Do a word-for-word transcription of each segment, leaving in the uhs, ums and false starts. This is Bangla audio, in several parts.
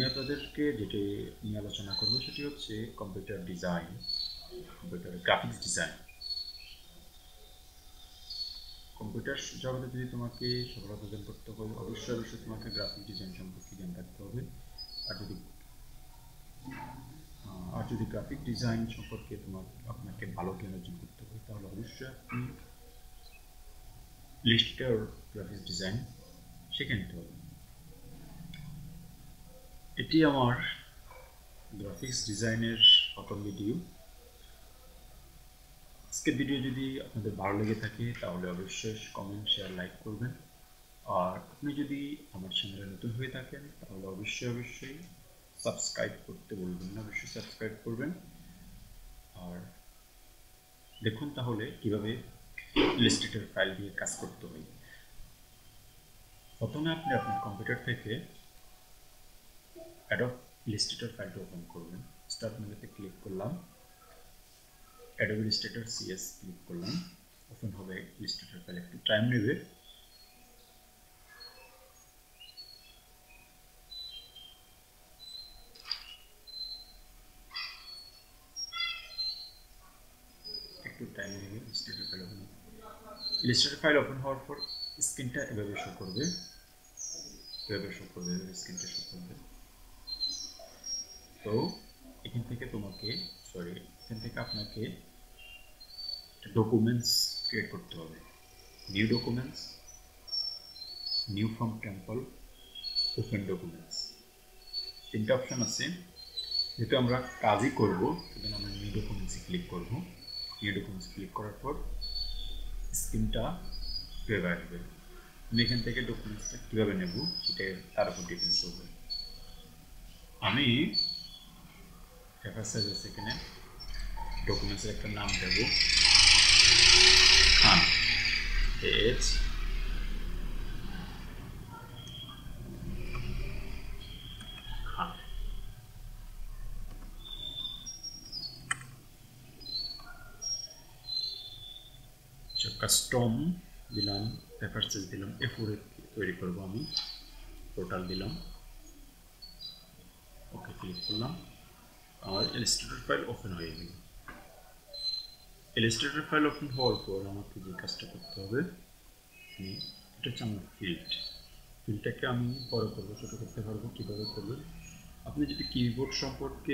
আপনাদেরকে যেটি নিয়ে আলোচনা করব সেটি হচ্ছে computer design, computer graphics design. Computer জগতে যদি তোমাকে সফলতা অর্জন করতে হয় অবশ্যই অবশ্যই তোমাকে গ্রাফিক ডিজাইন সম্পর্কে জ্ঞান থাকতে হবে। আর যদি আর যদি গ্রাফিক ডিজাইন সম্পর্কে তোমার আপনাকে ভালো জ্ঞান অর্জন করতে হয় তাহলে অবশ্যই আপনি ইলাস্ট্রেটর গ্রাফিক্স ডিজাইন শিখে নিতে হবে। এটি আমার গ্রাফিক্স ডিজাইনের প্রথম ভিডিও। আজকের ভিডিও যদি আপনাদের ভালো লেগে থাকে তাহলে অবশ্যই কমেন্ট, শেয়ার, লাইক করবেন। আর আপনি যদি আমার চ্যানেলে নতুন হয়ে থাকেন তাহলে অবশ্যই অবশ্যই সাবস্ক্রাইব করতে বলবেন না, অবশ্যই সাবস্ক্রাইব করবেন। আর দেখুন তাহলে কিভাবে ইলাস্ট্রেটর ফাইল দিয়ে কাজ করতে হয়। প্রথমে আপনি আপনার কম্পিউটার থেকে অ্যাডোব ইলাস্ট্রেটর ফাইলটা ওপেন করবেন। স্টার্ট মেনুতে ক্লিক করলাম, অ্যাডোব ইলাস্ট্রেটর সিএস ক্লিক করলাম, ওপেন হবে ইলাস্ট্রেটর ফাইল। একটু টাইম নেবে। একটু টাইম নেবে Illustrator file open. Illustrator file open হওয়ার পর স্ক্রিনটা এভাবে শো করবে, এভাবে শো করবে, স্ক্রিনটা শো করবে। তো এখান থেকে তোমাকে সরি এখান থেকে আপনাকে ডকুমেন্টস ক্রিয়েট করতে হবে। New documents, new from template, open documents, তিনটা অপশন আছে। যেহেতু আমরা কাজই করবো সেজন্য আমরা নিউ ডকুমেন্টসে ক্লিক করবো। নিউ ডকুমেন্টস ক্লিক করার পর স্ক্রিনটা কীভাবে আসবে, আমি এখান থেকে ডকুমেন্টসটা কীভাবে নেব সেটা তার উপর ডিপেন্ড করবে। আমি পেপার সাইজ আছে এখানে, ডকুমেন্টসের একটা নাম দেব খান, এইচ খান। কাস্টম দিলাম, পেপার সাইজ দিলাম, এ ফোর তৈরি করবো আমি, টোটাল দিলাম, ওকে ক্লিক করলাম। আর ইলাস্ট্রেটর ফাইল ওপেন হয়ে গেল। ইলাস্ট্রেটর ফাইল ওপেন হওয়ার পর আমাকে যে কাজটা করতে হবে, এটা হচ্ছে আমার ফিল্ড। ফিল্ডটাকে আমি বড় করবো, ছোটো করতে পারবো। কীভাবে করবো, আপনি যদি কিবোর্ড সম্পর্কে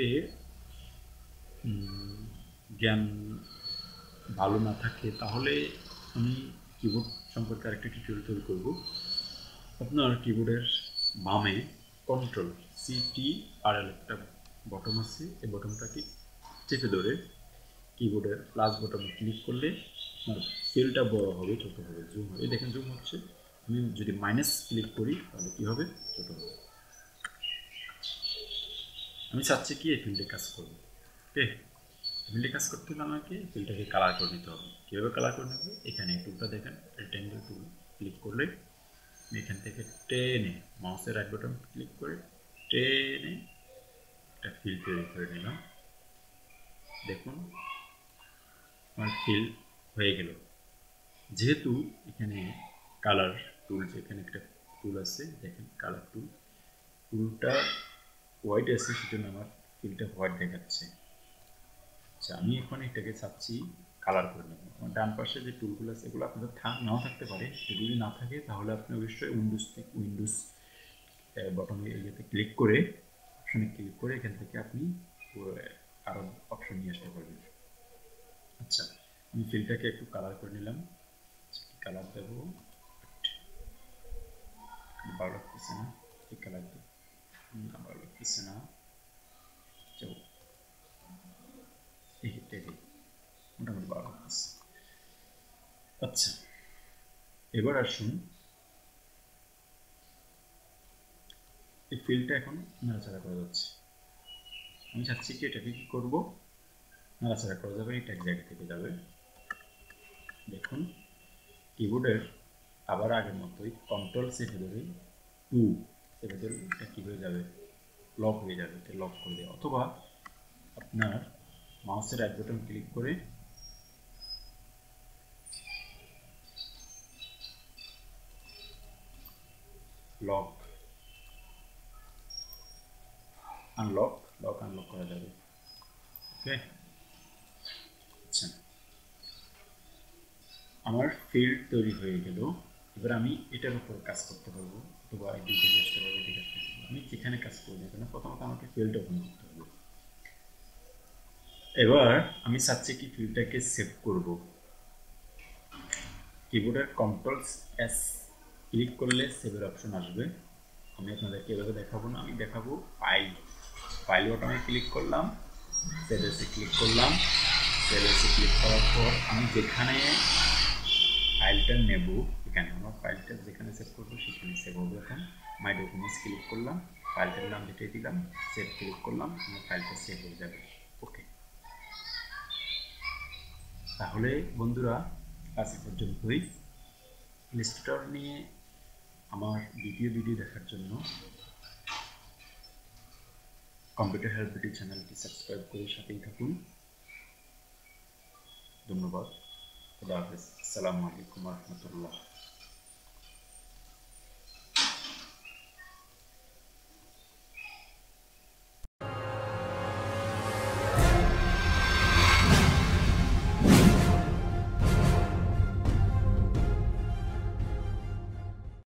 জ্ঞান ভালো না থাকে তাহলে আমি কিবোর্ড সম্পর্কে আরেকটা টিউটোরিয়াল তৈরি করবো। আপনার কিবোর্ডের বামে কন্ট্রোল সি টি আর এল একটা বটন আছে, এই বটনটাকে চেপে ধরে কিবোর্ডের প্লাস বটনে ক্লিক করলে আপনার ফিলটা বড় হবে, ছোট হবে, জুম হবে। দেখেন জুম হচ্ছে। আমি যদি মাইনাস ক্লিক করি তাহলে কি হবে, ছোট হবে। আমি চাচ্ছি কি এই ফিল্ডে কাজ করবো। ওকে, ফিল্ডে কাজ করতে হলে আমাকে ফিল্ডটাকে কালার করে নিতে হবে। কীভাবে কালার করে নেবে, এখানে টুলটা দেখেন, রেক্ট্যাঙ্গেল টুল ক্লিক করলে এখান থেকে টেনে মাউসের রাইট বাটন ক্লিক করে টেনে একটা ফিল তৈরি করে নিলাম। দেখুন আমার ফিল হয়ে গেল। যেহেতু এখানে কালার টুল, যেখানে একটা টুল আছে দেখেন কালার টুল, টুলটা হোয়াইট আছে সেজন্য আমার ফিলটা হোয়াইট দেখাচ্ছে। আচ্ছা, আমি এখন এটাকে চাচ্ছি কালার করে নেব। আমার ডান পাশে যে টুলগুলো আছে এগুলো আপনাদের নাও থাকতে পারে, যদি না থাকে তাহলে আপনি অবশ্যই উইন্ডোজ থেকে উইন্ডোজ বটনে ইয়েতে ক্লিক করে অপশনে ক্লিক করে এখান থেকে আপনি আরও অপশন নিয়ে আসতে পারবেন। আচ্ছা, আমি ফিলটাকে একটু কালার করে নিলাম। কালার দেবো, ভালো লাগতেছে না, এই কালার দেবো না, ভালো লাগতেছে না, মোটামুটি ভালো লাগতেছে। আচ্ছা, এবার আসুন এই ফিল্ডটা এখন নাড়াচাড়া করা যাচ্ছে। আমি চাচ্ছি কি এটাকে কি করবো, নাড়াচাড়া করা যাবে, এটা এক জায়গা থেকে যাবে। দেখুন কিবোর্ডের আবার আগের মতোই কন্ট্রোল চেপে ধরে টু চেপে ধরে এটা কী হয়ে যাবে, লক হয়ে যাবে। এটা লক করে দেয়, অথবা আপনার মাউসের রাইট বাটন ক্লিক করে লক আনলক লক আনলক করা যাবে। ওকে, আচ্ছা আমার ফিল্ড তৈরি হয়ে গেল। এবার আমি এটার উপর কাজ করতে পারবো, অথবা এদিকে আসতে পারবো, এদিকে আসতে পারবো। আমি যেখানে কাজ করি না কেন প্রথমত আমাকে ফিল্ড ওপেন করতে হবে। এবার আমি চাচ্ছি কি ফিল্ডটাকে সেভ করব। কিবোর্ডের কন্ট্রোল এস ক্লিক করলে সেভের অপশন আসবে। আমি আপনাদেরকে এভাবে দেখাবো না, আমি দেখাবো ফাইল ফাইল বাটনে ক্লিক করলাম, সেভ এসে ক্লিক করলাম। সেভ এসে ক্লিক করার পর আমি যেখানে ফাইলটা নেব, এখানে আমার ফাইলটা যেখানে সেভ করবো সেখানে সেভ হবে। এখন মাই ডকুমেন্টস ক্লিক করলাম, ফাইলটার নাম লিখে দিলাম, সেভ ক্লিক করলাম, আমার ফাইলটা সেভ হয়ে যাবে। ওকে, তাহলে বন্ধুরা আজ এ পর্যন্তই। ইলাস্ট্রেটর নিয়ে আমার দ্বিতীয় ভিডিও দেখার জন্য কম্পিউটার হেল্প ভিডিও চ্যানেলটি সাবস্ক্রাইব করে সাথেই থাকুন। ধন্যবাদ। খুদা হাফেজ। আসসালামু আলাইকুম ওয়া রাহমাতুল্লাহ।